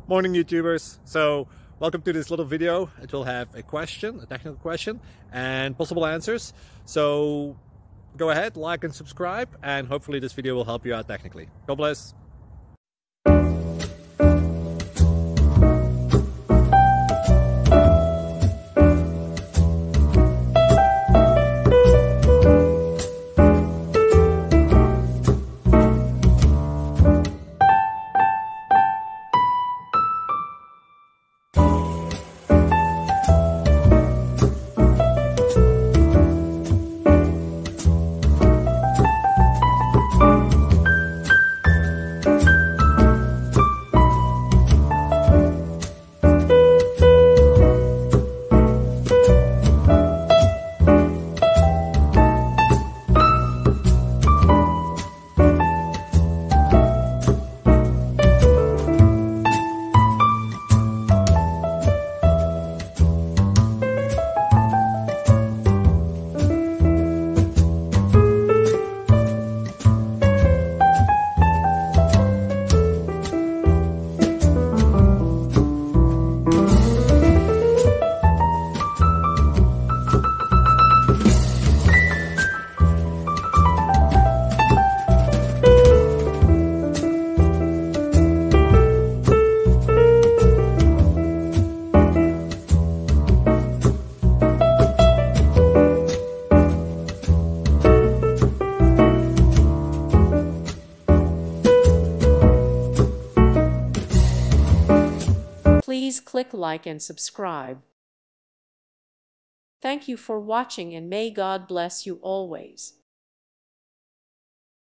Morning YouTubers. So welcome to this little video. It will have a question, a technical question, and possible answers. So go ahead, like and subscribe, and hopefully this video will help you out technically. God bless. Please click like and subscribe. Thank you for watching, and may God bless you always.